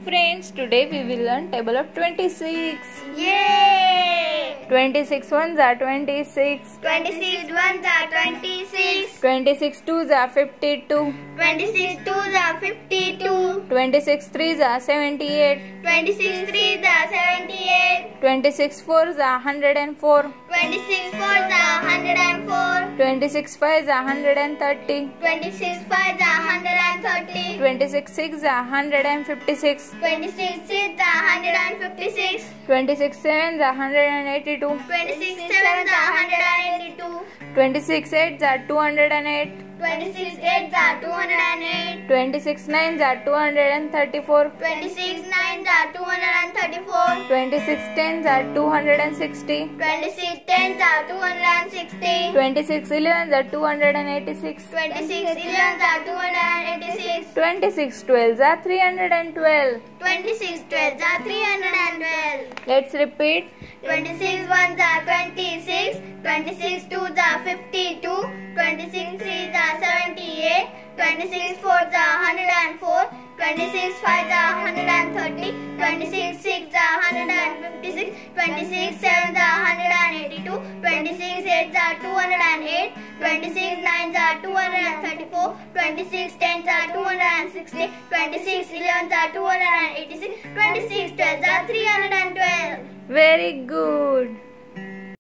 friends, today we will learn table of 26. Yay! 26 ones are 26. 26 ones are 26. 26 twos are 52. 26 twos are 52. 26 threes are 78. 26 threes are 78. 26 fours are 104. 26 fours are 104. 26 fives are 130. 26 fives are 130. 26 sixes are 156. 26 sixes are 156. 26 sevens are 182. 26 sevens are 182. 26 eights are 208. 26 eights are 208. 26 nines are 234. 26 nines are 234. 26 tens are 260. 26 tens are 260. 26 elevens are 286. 26 elevens are 286. 26 twelves are 312. 26 twelves are 312. Let's repeat. 26 ones are 26. 26 twos are 52. 26 threes are 78. 26 fours are 104. 26 fives are 130. 26 sixes are 156. 26 sevens are 182. 26 eights are 208. 26 nines are 234. 26 tens are 260. 26 elevens are 286. 26 twelves are 312. Very good.